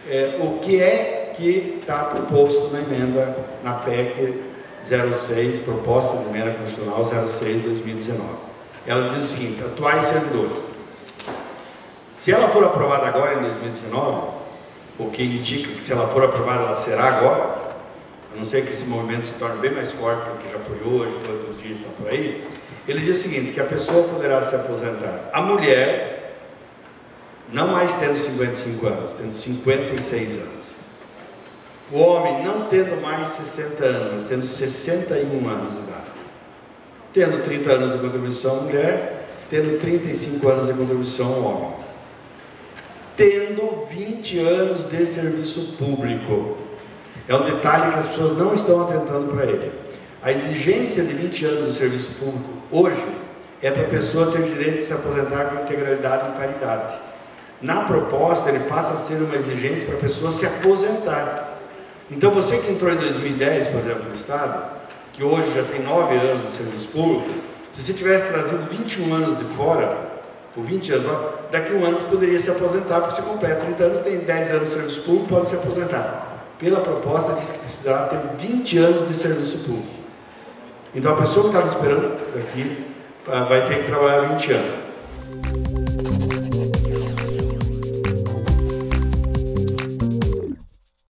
o que é que está proposto na emenda, na PEC 06, proposta de emenda constitucional 06/2019. Ela diz o seguinte: atuais servidores, se ela for aprovada agora em 2019, o que indica que se ela for aprovada ela será agora, a não ser que esse movimento se torne bem mais forte do que já foi hoje, que outros dias estão por aí, ele diz o seguinte, que a pessoa poderá se aposentar, a mulher, não mais tendo 55 anos, tendo 56 anos, o homem não tendo mais 60 anos, mas tendo 61 anos de idade, tendo 30 anos de contribuição a mulher, tendo 35 anos de contribuição ao homem, tendo 20 anos de serviço público. É um detalhe que as pessoas não estão atentando para ele. A exigência de 20 anos de serviço público hoje é para a pessoa ter direito de se aposentar com integralidade e paridade. Na proposta ele passa a ser uma exigência para a pessoa se aposentar. Então você que entrou em 2010, por exemplo, no Estado, que hoje já tem 9 anos de serviço público, se você tivesse trazido 21 anos de fora, ou 20 anos, daqui a um ano você poderia se aposentar, porque você completa 30 anos, tem 10 anos de serviço público, pode se aposentar. Pela proposta diz que precisará ter 20 anos de serviço público. Então a pessoa que estava esperando daqui vai ter que trabalhar 20 anos.